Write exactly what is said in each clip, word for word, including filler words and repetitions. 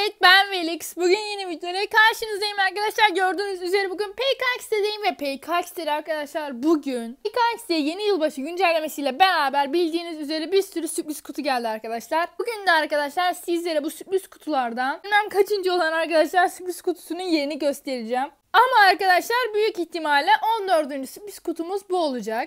Evet, ben Velix. Bugün yeni videoyla karşınızdayım arkadaşlar. Gördüğünüz üzere bugün P K X'teyim ve P K X'te arkadaşlar bugün P K X'te yeni yılbaşı güncellemesiyle beraber bildiğiniz üzere bir sürü sürpriz kutu geldi arkadaşlar. Bugün de arkadaşlar sizlere bu sürpriz kutulardan bilmem kaçıncı olan arkadaşlar sürpriz kutusunun yerini göstereceğim. Ama arkadaşlar büyük ihtimalle on dördüncü sürpriz kutumuz bu olacak.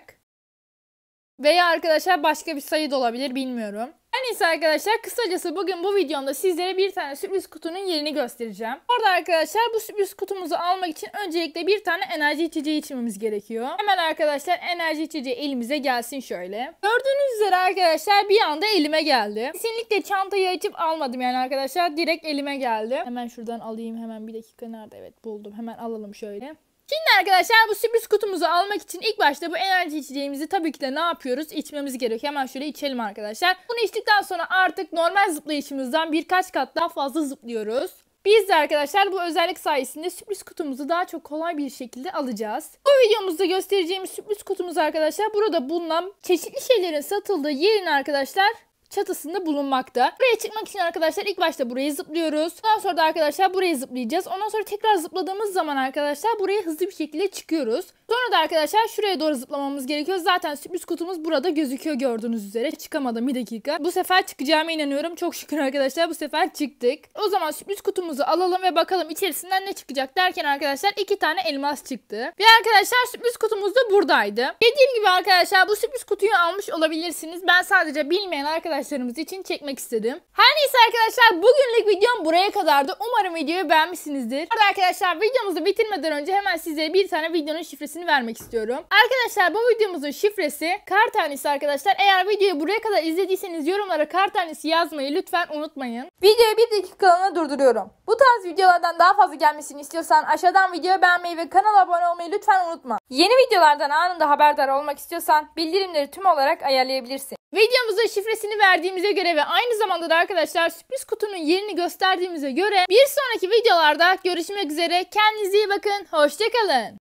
Veya arkadaşlar başka bir sayı da olabilir, bilmiyorum. Her neyse arkadaşlar, kısacası bugün bu videomda sizlere bir tane sürpriz kutunun yerini göstereceğim. Orada arkadaşlar bu sürpriz kutumuzu almak için öncelikle bir tane enerji içeceği içmemiz gerekiyor. Hemen arkadaşlar enerji içeceği elimize gelsin şöyle. Gördüğünüz üzere arkadaşlar bir anda elime geldi. Kesinlikle çantayı açıp almadım yani arkadaşlar, direkt elime geldi. Hemen şuradan alayım, hemen bir dakika, nerede, evet buldum, hemen alalım şöyle. Şimdi arkadaşlar bu sürpriz kutumuzu almak için ilk başta bu enerji içeceğimizi tabii ki de ne yapıyoruz? İçmemiz gerekiyor. Hemen şöyle içelim arkadaşlar. Bunu içtikten sonra artık normal zıplayışımızdan birkaç kat daha fazla zıplıyoruz. Biz de arkadaşlar bu özellik sayesinde sürpriz kutumuzu daha çok kolay bir şekilde alacağız. Bu videomuzda göstereceğimiz sürpriz kutumuz arkadaşlar burada bulunan çeşitli şeylerin satıldığı yerin arkadaşlar çatısında bulunmakta. Buraya çıkmak için arkadaşlar ilk başta buraya zıplıyoruz. Ondan sonra da arkadaşlar buraya zıplayacağız. Ondan sonra tekrar zıpladığımız zaman arkadaşlar buraya hızlı bir şekilde çıkıyoruz. Sonra da arkadaşlar şuraya doğru zıplamamız gerekiyor. Zaten sürpriz kutumuz burada gözüküyor gördüğünüz üzere. Çıkamadım, bir dakika. Bu sefer çıkacağıma inanıyorum. Çok şükür arkadaşlar bu sefer çıktık. O zaman sürpriz kutumuzu alalım ve bakalım içerisinden ne çıkacak derken arkadaşlar iki tane elmas çıktı. Ve arkadaşlar sürpriz kutumuz da buradaydı. Dediğim gibi arkadaşlar bu sürpriz kutuyu almış olabilirsiniz. Ben sadece bilmeyen arkadaşlarımız için çekmek istedim. Her neyse arkadaşlar, bugünlük videom buraya kadardı. Umarım videoyu beğenmişsinizdir. Arada arkadaşlar videomuzu bitirmeden önce hemen size bir tane videonun şifresini vermek istiyorum. Arkadaşlar bu videomuzun şifresi kar tanesi arkadaşlar. Eğer videoyu buraya kadar izlediyseniz yorumlara kar tanesi yazmayı lütfen unutmayın. Videoyu bir dakikalığına durduruyorum. Bu tarz videolardan daha fazla gelmesini istiyorsan aşağıdan videoyu beğenmeyi ve kanala abone olmayı lütfen unutma. Yeni videolardan anında haberdar olmak istiyorsan bildirimleri tüm olarak ayarlayabilirsin. Videomuzda şifresini verdiğimize göre ve aynı zamanda da arkadaşlar sürpriz kutunun yerini gösterdiğimize göre bir sonraki videolarda görüşmek üzere. Kendinize iyi bakın. Hoşça kalın.